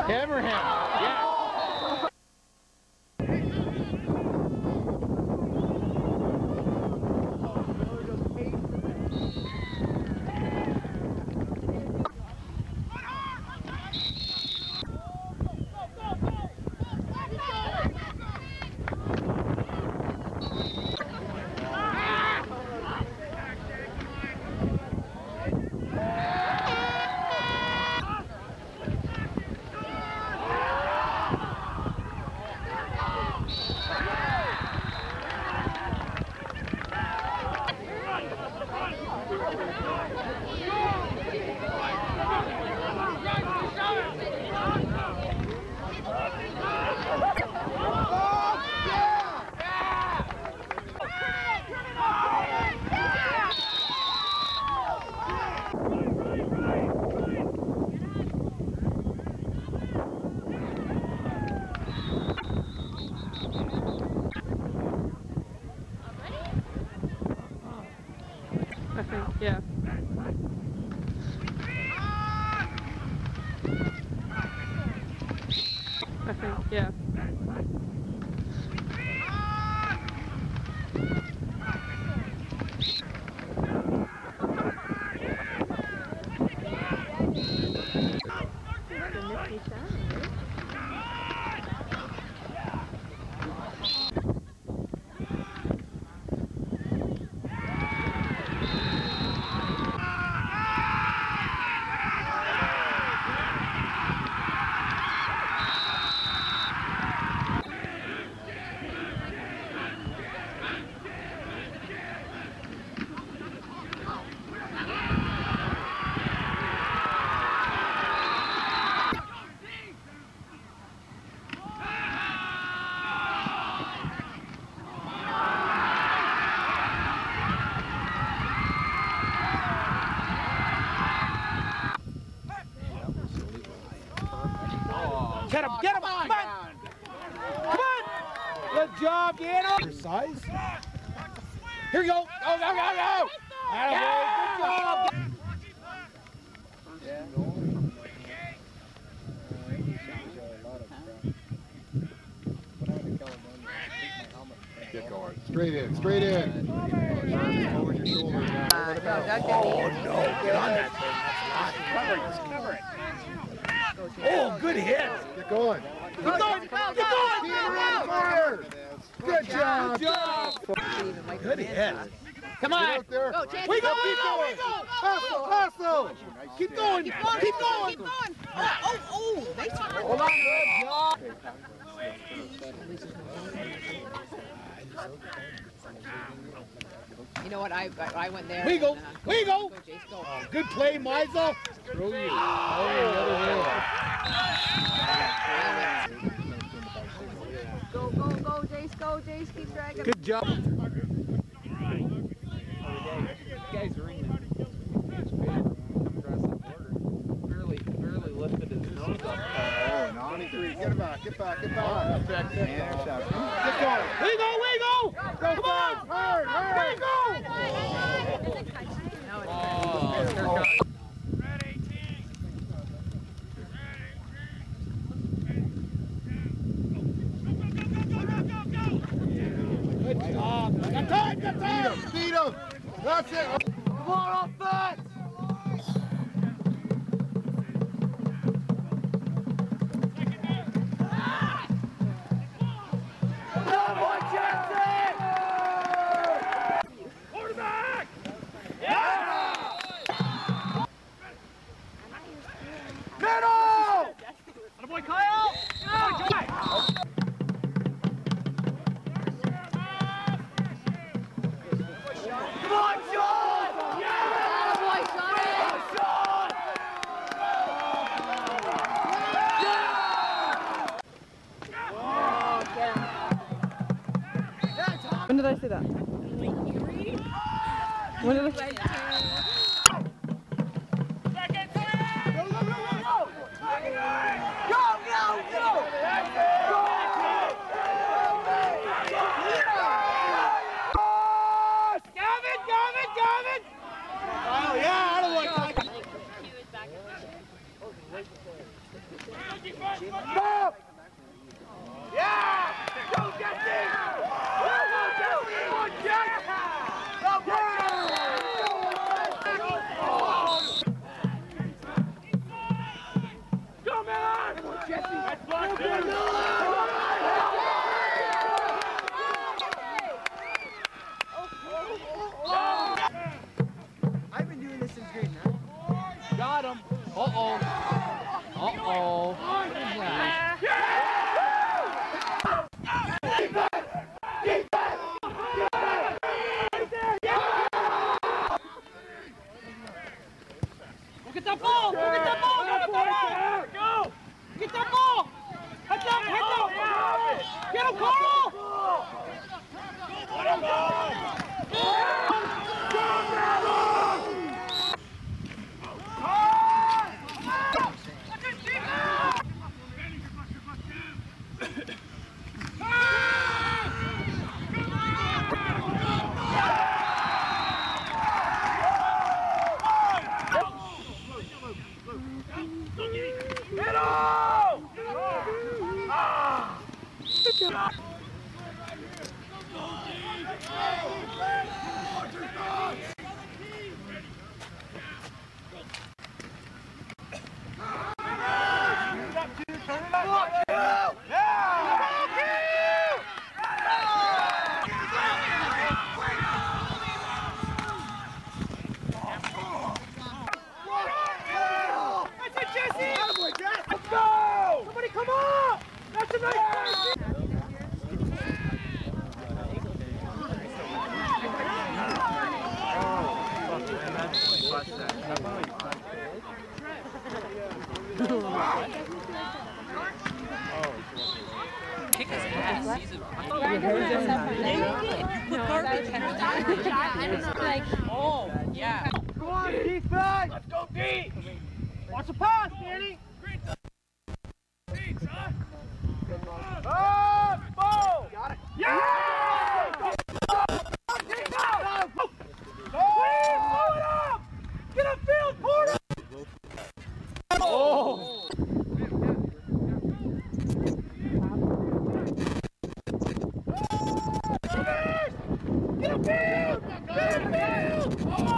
Hammer him. Yeah. I think, yeah. I think, yeah. Get him! Get him! Come on! Come on! Good job, Gano! Your size? Here you go! Go, go, go, go! Attaboy, good job! Get going. Straight in, straight in. Over your shoulder. Oh, no! Get on that thing! Cover it! Cover it! Oh, good hit! Get going. Keep going! Keep going! Good job! Good job! Good hit! Come on! Out there. Go, Chance. We go! Keep going! Hustle! Hustle! Keep going! Keep going! Keep going! Oh, nice one. Hold on! Good job! You know what? I went there. We go! We go! Go, Jace, go. Oh, good play, Mizel! Throw you! Oh, the other way! Go, Jace, go, Jace, keep dragging. Good job! Guys are in barely lifted his nose up. Oh, 93. Get back, get back, get back. Get going. We go! We go! Come on! Hard, hard. We go! Good job! Got time! Got time! Beat him! That's it! Come on, offense! Attaboy, Kyle! Come on, Sean! Yeah! Attaboy, Sean! When did I say that? When did I say that? Oh, yeah, I don't want to. Stop! Yeah! Go, Jesse! Go, Jesse! Go, Jesse! Go, Miller! Come on, Jesse! That's blocked, I've been doing this since grade 9. Got him. Uh-oh. Uh-oh. Get that ball! Go get that ball! Go! Get that ball! Head down! Head down! Get him, Carl! Let's go! Somebody come on! That's a nice play! Kick his ass. He's a... I thought oh, yeah. Come on, defense! Let's go deep! Watch the pass, Danny! Ball! Got it! Yeah! Go! Pull it up! Get a field, Porter! Oh! Get a field! Get a field!